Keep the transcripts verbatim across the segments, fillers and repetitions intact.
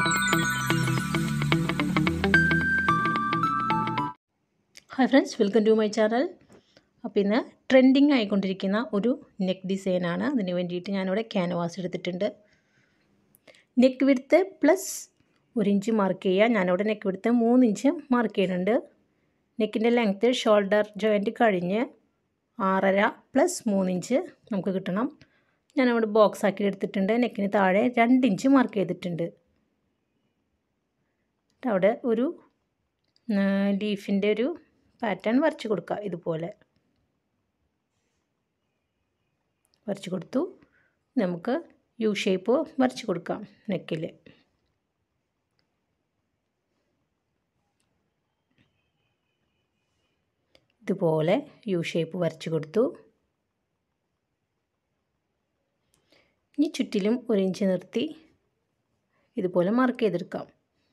Hi friends, welcome to my channel. അപ്പോൾ ഇന്ന് trending ആയിക്കൊണ്ടിരിക്കുന്ന ഒരു നെക്ക് ഡിസൈനാണ്. അതിന് വേണ്ടിയിട്ട് ഞാനിവിടെ ക്യാൻവാസ് എടുത്തിട്ടുണ്ട്. നെക്ക് വിഡ്ത്ത് പ്ലസ് ഒരു ഇഞ്ച് മാർക്ക് ചെയ്യുക. ഞാനിവിടെ നെക്ക് വിഡ്ത്ത് മൂന്ന് ഇഞ്ച് മാർക്ക് ചെയ്യുന്നുണ്ട്. നെക്കിൻ്റെ ലെങ്ത്ത് ഷോൾഡർ ജോയിൻറ്റ് കഴിഞ്ഞ് ആറര പ്ലസ് മൂന്ന് ഇഞ്ച് നമുക്ക് കിട്ടണം. ഞാനവിടെ ബോക്സ് ആക്കി എടുത്തിട്ടുണ്ട്. നെക്കിന് താഴെ രണ്ട് ഇഞ്ച് മാർക്ക് ചെയ്തിട്ടുണ്ട്. അവിടെ ഒരു ലീഫിൻ്റെ ഒരു പാറ്റേൺ വരച്ച് കൊടുക്കുക. ഇതുപോലെ വരച്ച് കൊടുത്തു. നമുക്ക് യു ഷേപ്പ് വരച്ച് കൊടുക്കാം. നെക്കിൽ ഇതുപോലെ യു ഷേപ്പ് വരച്ച് കൊടുത്തു. ഇനി ചുറ്റിലും ഒരു ഇഞ്ച് നിർത്തി ഇതുപോലെ മാർക്ക് ചെയ്തെടുക്കാം.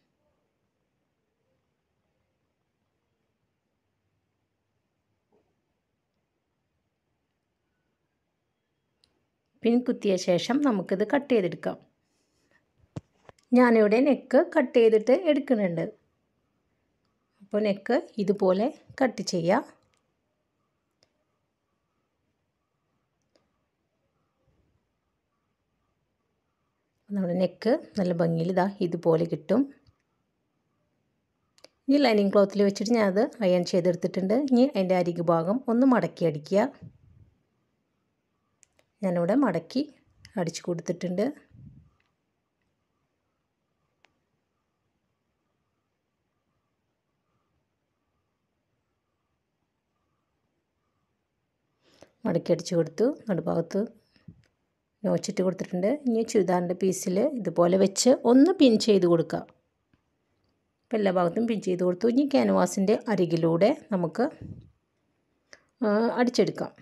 പിൻ കുത്തിയ ശേഷം നമുക്കിത് കട്ട് ചെയ്തെടുക്കാം. ഞാനിവിടെ നെക്ക് കട്ട് ചെയ്തിട്ട് എടുക്കുന്നുണ്ട്. അപ്പോൾ നെക്ക് ഇതുപോലെ കട്ട് ചെയ്യാം. നമ്മുടെ നെക്ക് നല്ല ഭംഗിയിൽ ഇതാ ഇതുപോലെ കിട്ടും. ഇനി ലൈനിങ് ക്ലോത്തിൽ വെച്ചിട്ട് ഞാനത് അയൺ ചെയ്തെടുത്തിട്ടുണ്ട്. ഇനി അതിൻ്റെ അരികു ഭാഗം ഒന്ന് മടക്കി അടിക്കുക. ഞാനിവിടെ മടക്കി അടിച്ചു കൊടുത്തിട്ടുണ്ട്. മടക്കി അടിച്ചു കൊടുത്തു. നടുഭാഗത്ത് നോച്ചിട്ട് കൊടുത്തിട്ടുണ്ട്. ഇനി ചുരിദാറിൻ്റെ പീസിൽ ഇതുപോലെ വെച്ച് ഒന്ന് പിൻ ചെയ്ത് കൊടുക്കുക. അപ്പോൾ എല്ലാ ഭാഗത്തും പിൻ ചെയ്ത് കൊടുത്തു. ഇനി ക്യാൻവാസിൻ്റെ അരികിലൂടെ നമുക്ക് അടിച്ചെടുക്കാം.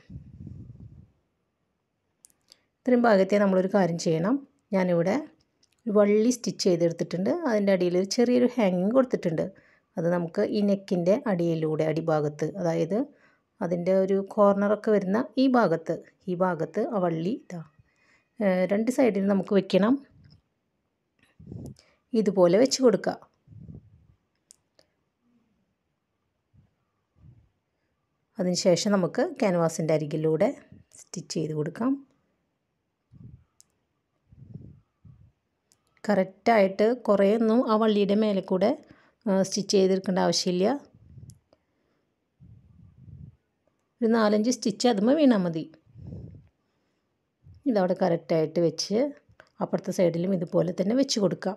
ഇത്രയും ഭാഗത്തെ നമ്മളൊരു കാര്യം ചെയ്യണം. ഞാനിവിടെ വള്ളി സ്റ്റിച്ച് ചെയ്തെടുത്തിട്ടുണ്ട്. അതിൻ്റെ അടിയിൽ ഒരു ചെറിയൊരു ഹാങ്ങിങ് കൊടുത്തിട്ടുണ്ട്. അത് നമുക്ക് ഈ നെക്കിൻ്റെ അടിയിലൂടെ അടിഭാഗത്ത്, അതായത് അതിൻ്റെ ഒരു കോർണറൊക്കെ വരുന്ന ഈ ഭാഗത്ത് ഈ ഭാഗത്ത് ആ വള്ളി ഇതാ രണ്ട് സൈഡിൽ നമുക്ക് വെക്കണം. ഇതുപോലെ വെച്ച് കൊടുക്കുക. അതിനുശേഷം നമുക്ക് ക്യാൻവാസിൻ്റെ അരികിലൂടെ സ്റ്റിച്ച് ചെയ്ത് കൊടുക്കാം. കറക്റ്റായിട്ട് കുറേയൊന്നും ആ വള്ളിയുടെ മേലെ കൂടെ സ്റ്റിച്ച് ചെയ്തെടുക്കേണ്ട ആവശ്യമില്ല. ഒരു നാലഞ്ച് സ്റ്റിച്ച് അതുമ്പോൾ വീണാൽ മതി. ഇതവിടെ കറക്റ്റായിട്ട് വെച്ച് അപ്പുറത്തെ സൈഡിലും ഇതുപോലെ തന്നെ വെച്ച് കൊടുക്കുക.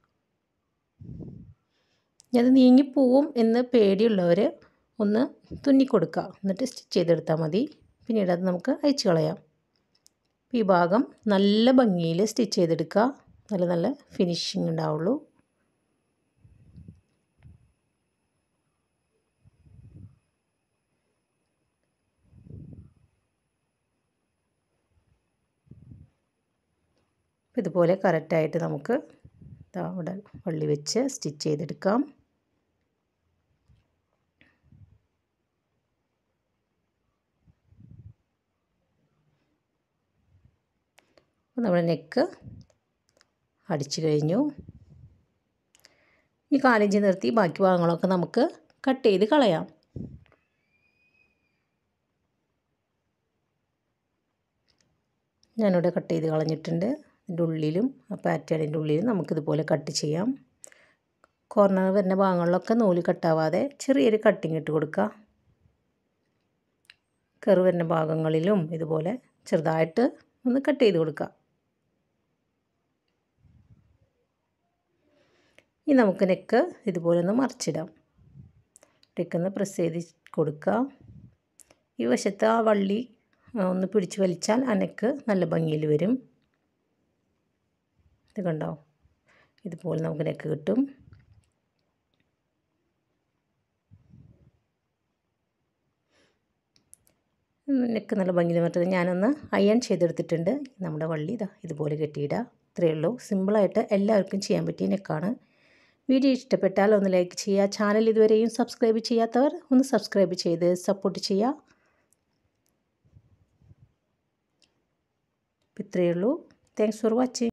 അത് നീങ്ങിപ്പോവും എന്ന് പേടിയുള്ളവർ ഒന്ന് തുന്നിക്കൊടുക്കുക. എന്നിട്ട് സ്റ്റിച്ച് ചെയ്തെടുത്താൽ മതി. പിന്നീട് അത് നമുക്ക് അയച്ചു കളയാം. ഈ ഭാഗം നല്ല ഭംഗിയിൽ സ്റ്റിച്ച് ചെയ്തെടുക്കുക. നല്ല നല്ല ഫിനിഷിങ് ഉണ്ടാവുള്ളൂ. ഇതുപോലെ കറക്റ്റായിട്ട് നമുക്ക് അവിടെ വള്ളി വെച്ച് സ്റ്റിച്ച് ചെയ്തെടുക്കാം. നമ്മുടെ നെക്ക് അടിച്ചു കഴിഞ്ഞു. ഈ കാലിഞ്ച് നിർത്തി ബാക്കി ഭാഗങ്ങളൊക്കെ നമുക്ക് കട്ട് ചെയ്ത് കളയാം. ഞാനിവിടെ കട്ട് ചെയ്ത് കളഞ്ഞിട്ടുണ്ട്. ഇതിൻ്റെ ഉള്ളിലും ആ പാറ്റേണിൻ്റെ ഉള്ളിലും നമുക്കിതുപോലെ കട്ട് ചെയ്യാം. കോർണർ വരുന്ന ഭാഗങ്ങളിലൊക്കെ നൂല് കട്ടാവാതെ ചെറിയൊരു കട്ടിങ് ഇട്ട് കൊടുക്കുക. കർവ് വരുന്ന ഭാഗങ്ങളിലും ഇതുപോലെ ചെറുതായിട്ട് ഒന്ന് കട്ട് ചെയ്ത് കൊടുക്കുക. ഇനി നമുക്ക് നെക്ക് ഇതുപോലെ ഒന്ന് മറിച്ചിടാം. നെക്കൊന്ന് പ്രസ് ചെയ്ത് കൊടുക്കുക. ഈ വശത്ത് ആ വള്ളി ഒന്ന് പിടിച്ച് വലിച്ചാൽ ആ നെക്ക് നല്ല ഭംഗിയിൽ വരും. ഇത് കണ്ടോ, ഇതുപോലെ നമുക്ക് നെക്ക് കിട്ടും. നെക്ക് നല്ല ഭംഗിയിൽ മറ്റത് ഞാനൊന്ന് അയൺ ചെയ്തെടുത്തിട്ടുണ്ട്. നമ്മുടെ വള്ളി ഇതാ ഇതുപോലെ കെട്ടിയിടുക. ഇത്രയേ ഉള്ളൂ. സിമ്പിളായിട്ട് എല്ലാവർക്കും ചെയ്യാൻ പറ്റിയ നെക്കാണ്. വീഡിയോ ഇഷ്ടപ്പെട്ടാൽ ഒന്ന് ലൈക്ക് ചെയ്യുക. ചാനൽ ഇതുവരെയും സബ്സ്ക്രൈബ് ചെയ്യാത്തവർ ഒന്ന് സബ്സ്ക്രൈബ് ചെയ്ത് സപ്പോർട്ട് ചെയ്യുക. ഇത്രയേ ഉള്ളൂ. Thanks for watching.